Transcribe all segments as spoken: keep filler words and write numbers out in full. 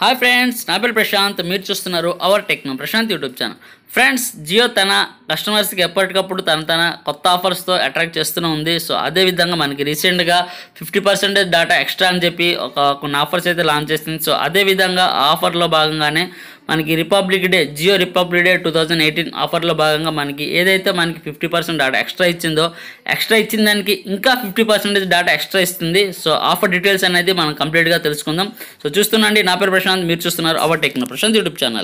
Hi friends, నా పేరు ప్రశాంత్. మీరు చూస్తున్నారు our techno Prashanth YouTube channel. Friends, Jio తన కస్టమర్స్కి ఎప్పటికప్పుడు తన తన కొత్త ఆఫర్స్తో అట్రాక్ట్ చేస్తూనే ఉంది. సో అదేవిధంగా మనకి రీసెంట్గా ఫిఫ్టీ పర్సెంటేజ్ డేటా ఎక్స్ట్రా అని చెప్పి ఒక కొన్ని ఆఫర్స్ అయితే లాంచ్ చేస్తుంది. సో అదేవిధంగా ఆ ఆఫర్లో భాగంగానే మనకి republic day Jio republic day two thousand eighteen ఆఫర్లో భాగంగా మనకి ఏదైతే మనకి ఫిఫ్టీ పర్సెంట్ డేటా ఎక్స్ట్రా ఇచ్చిందో ఎక్స్ట్రా ఇచ్చిన దానికి ఇంకా ఫిఫ్టీ పర్సెంటేజ్ డేటా ఎక్స్ట్రా ఇస్తుంది. సో ఆఫర్ డీటెయిల్స్ అనేది మనం కంప్లీట్గా తెలుసుకుందాం. సో చూస్తున్నాండి, నా పేరు ప్రశాంత్, మీరు చూస్తున్నారు our techno Prashanth YouTube channel.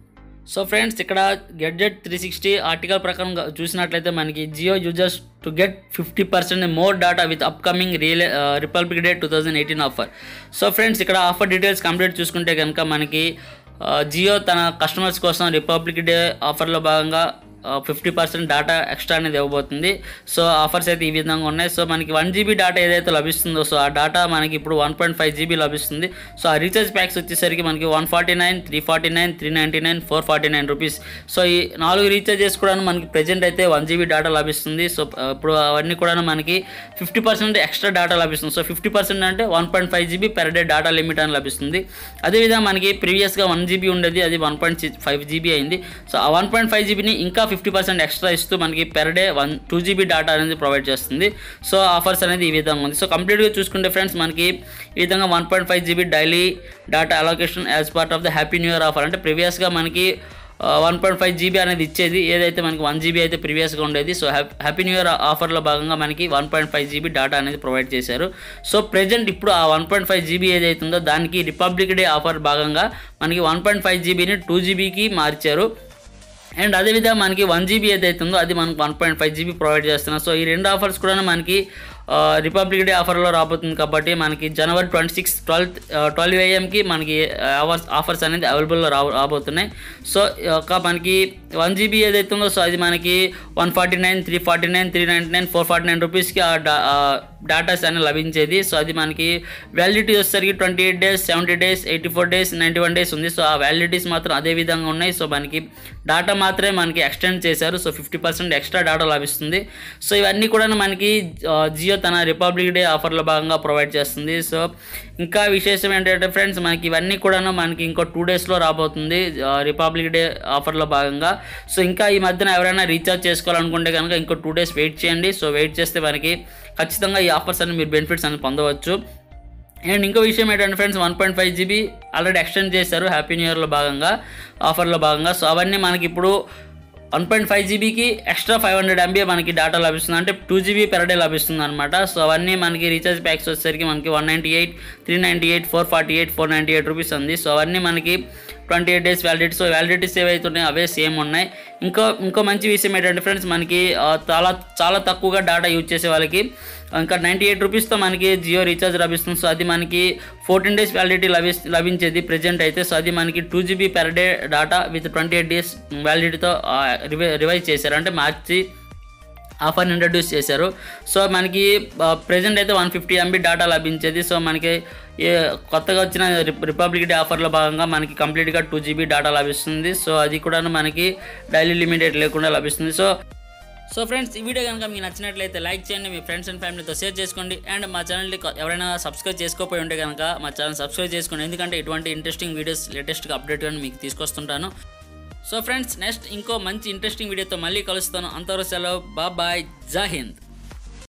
So friends, ఇక్కడ గెడ్జెట్ త్రీ సిక్స్టీ ఆర్టికల్ ప్రకారం చూసినట్లయితే మనకి Jio users to get fifty percent more data with upcoming real republic day two thousand eighteen offer. So friends, ఇక్కడ ఆఫర్ డీటెయిల్స్ కంప్లీట్ చూసుకుంటే కనుక మనకి జియో తన customers కోసం రిపబ్లిక్ డే ఆఫర్లో భాగంగా ఫిఫ్టీ పర్సెంట్ డేటా ఎక్స్ట్రా అనేది ఇవ్వబోతుంది. సో ఆఫర్స్ అయితే ఈ విధంగా ఉన్నాయి. సో మనకి వన్ జీబీ డేటా ఏదైతే లభిస్తుందో సో ఆ డేటా మనకి ఇప్పుడు వన్ పాయింట్ ఫైవ్ జీబీ లభిస్తుంది. సో ఆ రీఛార్జ్ ప్యాక్స్ వచ్చేసరికి మనకి one forty nine three forty nine three ninety nine four forty nine rupees. So ఈ నాలుగు రీఛార్జెస్ కూడా మనకి ప్రెజెంట్ అయితే వన్ జీబీ డేటా లభిస్తుంది. సో ఇప్పుడు అవన్నీ కూడా మనకి ఫిఫ్టీ పర్సెంట్ ఎక్స్ట్రా డేటా లభిస్తుంది. సో ఫిఫ్టీ పర్సెంట్ అంటే one point five GB per day data limit అని లభిస్తుంది. అదేవిధంగా మనకి ప్రీవియస్గా వన్ జీబీ ఉండేది, అది వన్ పాయింట్ ఫైవ్ జీబీ అయింది. సో ఆ వన్ పాయింట్ ఫైవ్ జీబీని ఇంకా ఫిఫ్టీ పర్సెంట్ ఎక్స్ట్రా ఇస్తూ మనకి per day one two GB data అనేది ప్రొవైడ్ చేస్తుంది. సో ఆఫర్స్ అనేది ఈ విధంగా ఉంది. సో కంప్లీట్గా చూసుకుంటే ఫ్రెండ్స్, మనకి ఈ విధంగా one point five GB daily data allocation as part of the happy new year offer. అంటే ప్రీవియస్గా మనకి వన్ పాయింట్ ఫైవ్ జీబీ అనేది ఇచ్చేది, ఏదైతే మనకి వన్ జీబీ అయితే ప్రీవియస్గా ఉండేది. సో హ్యాపీ న్యూ ఇయర్ ఆఫర్లో భాగంగా మనకి one point five GB data అనేది ప్రొవైడ్ చేశారు. సో ప్రెజెంట్ ఇప్పుడు ఆ వన్ పాయింట్ ఫైవ్ జీబీ ఏదైతుందో దానికి రిపబ్లిక్ డే ఆఫర్ భాగంగా మనకి వన్ పాయింట్ ఫైవ్ జీబీని టూ జీబీకి మార్చారు. అండ్ అదేవిధంగా మనకి వన్ జీబీ ఏదైతే ఉందో అది మనకు one point five GB provide చేస్తున్నారు. సో ఈ రెండు ఆఫర్స్ కూడా మనకి రిపబ్లిక్ డే ఆఫర్లో రాబోతుంది కాబట్టి మనకి January twenty six twelfth twelve ఏఎంకి మనకి ఆఫర్స్ ఆఫర్స్ అనేది అవైలబుల్లో రా రాబోతున్నాయి. సో ఒక మనకి వన్ జీబీ ఏదైతే ఉందో సో అది మనకి one forty nine three forty nine three ninety nine four forty nine రూపీస్కి ఆ డేటాస్ అనేది లభించేది. సో అది మనకి వ్యాలిడిటీ వచ్చేసరికి twenty eight days seventy days eighty four days ninety one days ఉంది. సో ఆ వ్యాలిడిటీస్ మాత్రం అదే విధంగా ఉన్నాయి. సో మనకి డేటా మాత్రమే మనకి ఎక్స్టెండ్ చేశారు. So fifty percent extra data లభిస్తుంది. సో ఇవన్నీ కూడా మనకి జియో తన రిపబ్లిక్ డే ఆఫర్లో భాగంగా ప్రొవైడ్ చేస్తుంది. సో ఇంకా విశేషం ఏంటంటే ఫ్రెండ్స్, మనకి ఇవన్నీ కూడా మనకి ఇంకో టూ డేస్లో రాబోతుంది రిపబ్లిక్ డే ఆఫర్లో భాగంగా. సో ఇంకా ఈ మధ్యన ఎవరైనా రీఛార్జ్ చేసుకోవాలనుకుంటే కనుక ఇంకో టూ డేస్ వెయిట్ చేయండి. సో వెయిట్ చేస్తే మనకి ఖచ్చితంగా ఈ ఆఫర్స్ అన్ని మీరు బెనిఫిట్స్ అని పొందవచ్చు. అండ్ ఇంకో విషయం ఏంటంటే friends, one point five GB already extend చేశారు హ్యాపీ న్యూ ఇయర్లో భాగంగా ఆఫర్లో భాగంగా. సో అవన్నీ మనకి ఇప్పుడు వన్ పాయింట్ ఫైవ్ జీబీకి ఎక్స్ట్రా ఫైవ్ హండ్రెడ్ ఎంబీ మనకి డేటా లభిస్తుంది, అంటే టూ జీబీ పెర్ డే లభిస్తుంది అనమాట. సో అవన్నీ మనకి రీఛార్జ్ ప్యాక్స్ వచ్చేసరికి మనకి one ninety eight three ninety eight four forty eight four ninety eight rupees ఉంది. సో అవన్నీ మనకి twenty eight days validity. So validities ఏవైతున్నాయో అవే సేమ్ ఉన్నాయి. ఇంకో ఇంకో మంచి విషయం ఏంటంటే ఫ్రెండ్స్, మనకి చాలా చాలా తక్కువగా డేటా యూజ్ చేసే వాళ్ళకి ఇంకా నైంటీ ఎయిట్ రూపీస్తో మనకి జియో రీఛార్జ్ లభిస్తుంది. సో అది మనకి ఫోర్టీన్ డేస్ వ్యాలిడిటీ లభి లభించేది ప్రెజెంట్ అయితే. సో అది మనకి two GB per day data with twenty eight days వ్యాలిడిటీతో రివై రివైజ్ చేశారు, అంటే మార్చి ఆఫర్ని ఇంట్రడ్యూస్ చేశారు. సో మనకి ప్రెజెంట్ అయితే వన్ ఫిఫ్టీ ఎంబీ డేటా లభించేది. సో మనకి ఏ కొత్తగా వచ్చిన రిపబ్లిక్ డే ఆఫర్లో భాగంగా మనకి కంప్లీట్గా టూ జీబీ డేటా లభిస్తుంది. సో అది కూడా మనకి డైలీ లిమిటెడ్ లేకుండా లభిస్తుంది. సో సో ఫ్రెండ్స్, ఈ వీడియో కనుక మీకు నచ్చినట్లయితే లైక్ చేయండి, మీ ఫ్రెండ్స్ అండ్ ఫ్యామిలీతో షేర్ చేసుకోండి. అండ్ మా ఛానల్ని ఎవరైనా సబ్స్క్రైబ్ చేసుకోకపోయి ఉంటే కనుక మా ఛానల్ సబ్స్క్రైబ్ చేసుకోండి, ఎందుకంటే ఇటువంటి ఇంట్రెస్టింగ్ వీడియోస్ లేటెస్ట్గా అప్డేట్ కానీ మీకు తీసుకొస్తుంటాను. సో ఫ్రెండ్స్, నెక్స్ట్ ఇంకో మంచి ఇంట్రెస్టింగ్ వీడియోతో మళ్ళీ కలుస్తాను. అంతవరకు సెలవు, బాయ్, జై హింద్.